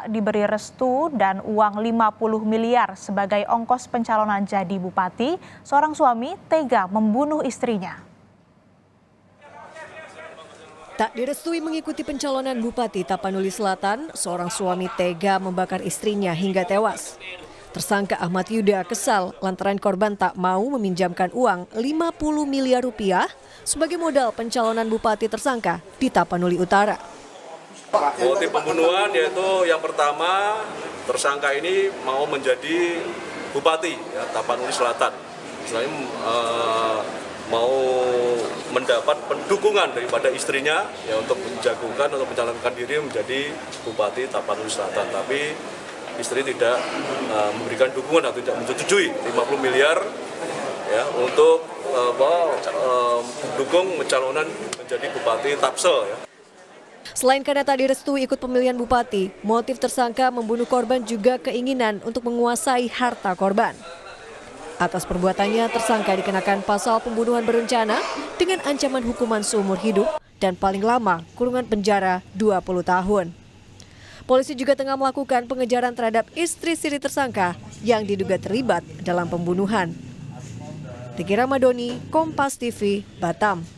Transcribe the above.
tak diberi restu dan uang 50 miliar sebagai ongkos pencalonan jadi bupati, seorang suami tega membunuh istrinya. Tak direstui mengikuti pencalonan Bupati Tapanuli Selatan, seorang suami tega membakar istrinya hingga tewas. Tersangka Ahmad Yuda kesal lantaran korban tak mau meminjamkan uang 50 miliar rupiah sebagai modal pencalonan bupati tersangka di Tapanuli Utara. Motif pembunuhan yaitu yang pertama, tersangka ini mau menjadi bupati ya, Tapanuli Selatan. Misalnya mau mendapat pendukungan daripada istrinya ya untuk menjagokan atau mencalonkan diri menjadi bupati Tapanuli Selatan. Tapi istri tidak memberikan dukungan atau tidak menyetujui 50 miliar ya untuk mendukung pencalonan menjadi bupati Tapsel ya. Selain karena tak direstui ikut pemilihan bupati, motif tersangka membunuh korban juga keinginan untuk menguasai harta korban. Atas perbuatannya, tersangka dikenakan pasal pembunuhan berencana dengan ancaman hukuman seumur hidup dan paling lama kurungan penjara 20 tahun. Polisi juga tengah melakukan pengejaran terhadap istri siri tersangka yang diduga terlibat dalam pembunuhan. Tiki Ramadhani, Kompas TV, Batam.